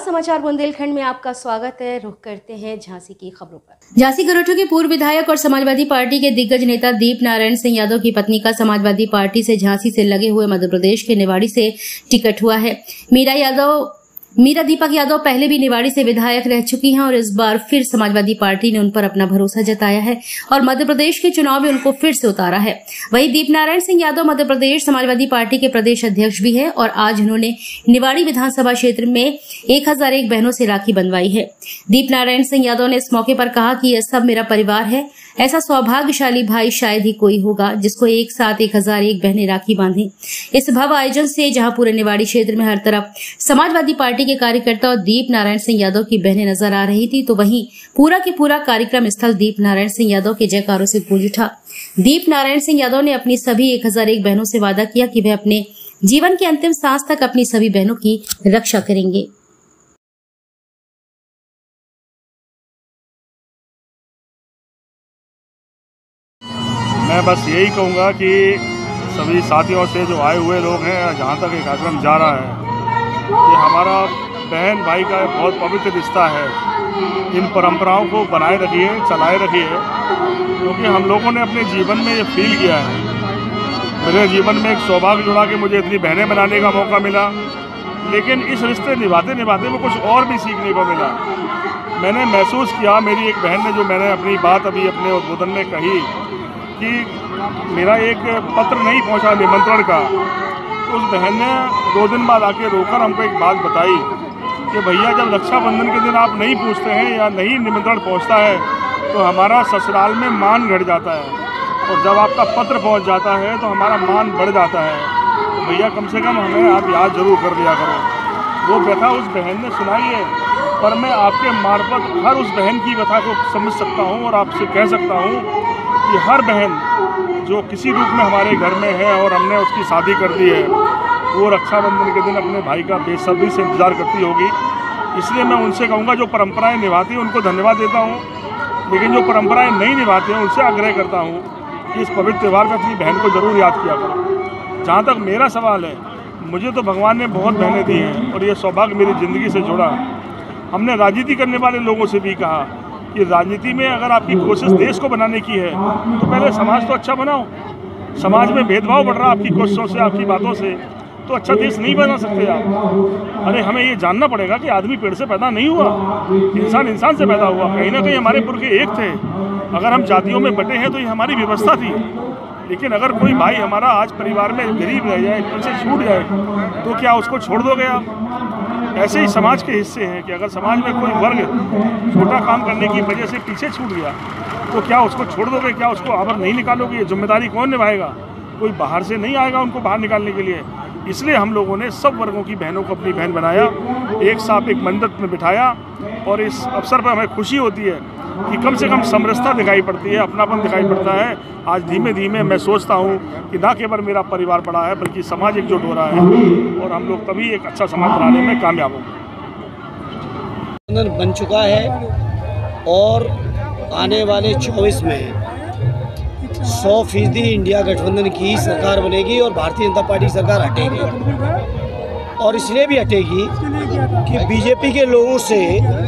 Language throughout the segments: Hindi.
समाचार बुंदेलखंड में आपका स्वागत है। रुख करते हैं झांसी की खबरों पर। झांसी गरोठो के पूर्व विधायक और समाजवादी पार्टी के दिग्गज नेता दीप नारायण सिंह यादव की पत्नी का समाजवादी पार्टी से झांसी से लगे हुए मध्य प्रदेश के निवाड़ी से टिकट हुआ है। मीरा दीपक यादव पहले भी निवाड़ी से विधायक रह चुकी हैं और इस बार फिर समाजवादी पार्टी ने उन पर अपना भरोसा जताया है और मध्य प्रदेश के चुनाव में उनको फिर से उतारा है। वहीं दीप नारायण सिंह यादव मध्य प्रदेश समाजवादी पार्टी के प्रदेश अध्यक्ष भी है और आज उन्होंने निवाड़ी विधानसभा क्षेत्र में 1001 बहनों से राखी बंधवाई है। दीप नारायण सिंह यादव ने इस मौके पर कहा कि यह सब मेरा परिवार है। ऐसा सौभाग्यशाली भाई शायद ही कोई होगा जिसको एक साथ 1001 बहनें राखी बांधे। इस भव्य आयोजन से जहां पूरे निवाड़ी क्षेत्र में हर तरफ समाजवादी पार्टी के कार्यकर्ता और दीप नारायण सिंह यादव की बहनें नजर आ रही थी, तो वहीं पूरा के पूरा कार्यक्रम स्थल दीप नारायण सिंह यादव के जयकारों से गूंज उठा। दीप नारायण सिंह यादव ने अपनी सभी 1001 बहनों से वादा किया कि वे अपने जीवन के अंतिम सांस तक अपनी सभी बहनों की रक्षा करेंगे। मैं बस यही कहूँगा कि सभी साथियों से जो आए हुए लोग हैं, जहाँ तक ये कार्यक्रम जा रहा है, ये हमारा बहन भाई का बहुत पवित्र रिश्ता है। इन परंपराओं को बनाए रखिए, चलाए रखिए, क्योंकि हम लोगों ने अपने जीवन में ये फील किया है। मेरे जीवन में एक सौभाग्य जुड़ा कि मुझे इतनी बहनें बनाने का मौका मिला, लेकिन इस रिश्ते निभाते निभाते में कुछ और भी सीखने को मिला। मैंने महसूस किया, मेरी एक बहन ने जो मैंने अपनी बात अभी अपने उद्बोधन में कही कि मेरा एक पत्र नहीं पहुंचा निमंत्रण का, तो उस बहन ने 2 दिन बाद आके रोकर हमको एक बात बताई कि भैया जब रक्षाबंधन के दिन आप नहीं पूछते हैं या नहीं निमंत्रण पहुंचता है तो हमारा ससुराल में मान घट जाता है, और जब आपका पत्र पहुंच जाता है तो हमारा मान बढ़ जाता है। तो भैया कम से कम हमें आप याद जरूर कर लिया करो। वो व्यथा उस बहन ने सुनाई है, पर मैं आपके मार्फत हर उस बहन की व्यथा को समझ सकता हूँ और आपसे कह सकता हूँ कि हर बहन जो किसी रूप में हमारे घर में है और हमने उसकी शादी कर दी है, वो रक्षाबंधन के दिन अपने भाई का बेसब्री से इंतज़ार करती होगी। इसलिए मैं उनसे कहूँगा, जो परंपराएं निभाती हैं उनको धन्यवाद देता हूँ, लेकिन जो परंपराएं नहीं निभाते हैं उनसे आग्रह करता हूँ कि इस पवित्र त्यौहार में अपनी बहन को ज़रूर याद किया करो। जहाँ तक मेरा सवाल है, मुझे तो भगवान ने बहुत बहनें दी हैं और ये सौभाग्य मेरी ज़िंदगी से जुड़ा। हमने राजनीति करने वाले लोगों से भी कहा कि राजनीति में अगर आपकी कोशिश देश को बनाने की है तो पहले समाज तो अच्छा बनाओ। समाज में भेदभाव बढ़ रहा आपकी कोशिशों से, आपकी बातों से, तो अच्छा देश नहीं बना सकते आप। अरे हमें ये जानना पड़ेगा कि आदमी पेड़ से पैदा नहीं हुआ, इंसान इंसान से पैदा हुआ। कहीं ना कहीं हमारे पुरखे एक थे। अगर हम जातियों में बटे हैं तो ये हमारी व्यवस्था थी, लेकिन अगर कोई भाई हमारा आज परिवार में गरीब रह जाए, उनसे छूट जाए, तो क्या उसको छोड़ दोगे आप? ऐसे ही समाज के हिस्से हैं कि अगर समाज में कोई वर्ग छोटा काम करने की वजह से पीछे छूट गया तो क्या उसको छोड़ दोगे? क्या उसको आवर नहीं निकालोगे? ये जिम्मेदारी कौन निभाएगा? कोई बाहर से नहीं आएगा उनको बाहर निकालने के लिए। इसलिए हम लोगों ने सब वर्गों की बहनों को अपनी बहन बनाया, एक साथ एक मंदिर में बिठाया, और इस अवसर पर हमें खुशी होती है कि कम से कम समरसता दिखाई पड़ती है, अपनापन दिखाई पड़ता है। आज धीमे धीमे मैं सोचता हूँ कि ना केवल मेरा परिवार बड़ा है बल्कि समाज एकजुट हो रहा है और हम लोग तभी एक अच्छा समाज बनाने में कामयाब होंगे। बन चुका है और आने वाले 24 में 100% इंडिया गठबंधन की सरकार बनेगी और भारतीय जनता पार्टी सरकार हटेगी। और इसलिए भी हटेगी कि बीजेपी के लोगों से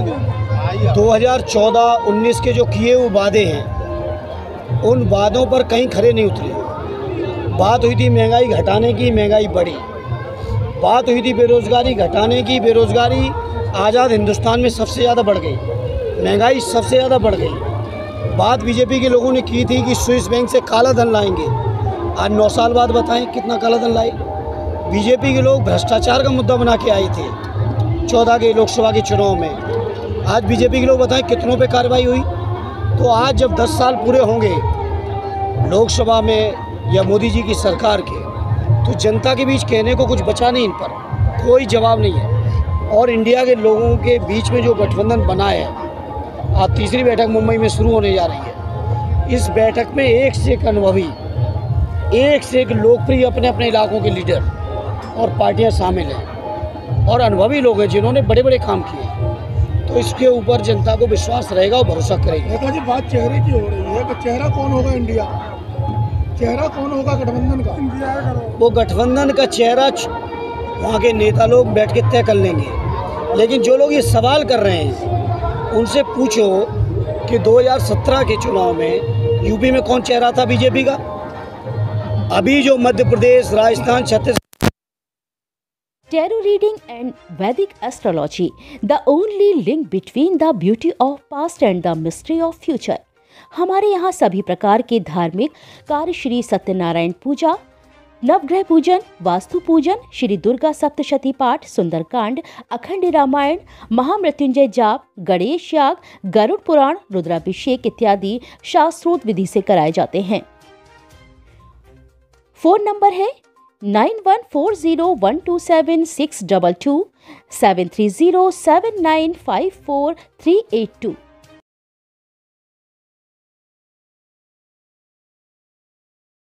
2014-19 के जो किए हुए वादे हैं उन वादों पर कहीं खरे नहीं उतरे। बात हुई थी महंगाई घटाने की, महंगाई बढ़ी। बात हुई थी बेरोज़गारी घटाने की, बेरोज़गारी आज़ाद हिंदुस्तान में सबसे ज़्यादा बढ़ गई, महंगाई सबसे ज़्यादा बढ़ गई। बात बीजेपी के लोगों ने की थी कि स्विस बैंक से काला धन लाएंगे। आज 9 साल बाद बताएं कितना काला धन लाए। बीजेपी के लोग भ्रष्टाचार का मुद्दा बना के आए थे 14 के लोकसभा के चुनाव में। आज बीजेपी के लोग बताएं कितनों पे कार्रवाई हुई। तो आज जब 10 साल पूरे होंगे लोकसभा में या मोदी जी की सरकार के, तो जनता के बीच कहने को कुछ बचा नहीं, इन पर कोई जवाब नहीं है। और इंडिया के लोगों के बीच में जो गठबंधन बना है, आज तीसरी बैठक मुंबई में शुरू होने जा रही है। इस बैठक में एक से एक अनुभवी, एक से एक लोकप्रिय अपने अपने इलाकों के लीडर और पार्टियां शामिल हैं और अनुभवी लोग हैं जिन्होंने बड़े बड़े काम किए। तो इसके ऊपर जनता को विश्वास रहेगा और भरोसा करेगी। नेताजी, बात चेहरे की हो रही है कि चेहरा कौन होगा इंडिया, चेहरा कौन होगा गठबंधन का? वो गठबंधन का चेहरा वहाँ के नेता लोग बैठ के तय कर लेंगे। लेकिन जो लोग ये सवाल कर रहे हैं उनसे पूछो कि 2017 के चुनाव में यूपी में कौन चेहरा था बीजेपी का। अभी जो Madhya Pradesh, Rajasthan, Chhattisgarh. Tarot reading and Vedic astrology, the only link between the beauty of past and the mystery of future। हमारे यहाँ सभी प्रकार के धार्मिक कार्य, श्री सत्यनारायण पूजा, नवग्रह पूजन, वास्तु पूजन, श्री दुर्गा सप्तशती पाठ, सुंदरकांड, अखंड रामायण, महामृत्युंजय जाप, गणेश याग, गरुड़ पुराण, रुद्राभिषेक इत्यादि शास्त्रोक्त विधि से कराए जाते हैं। फोन नंबर है 9140127622, 7307954382।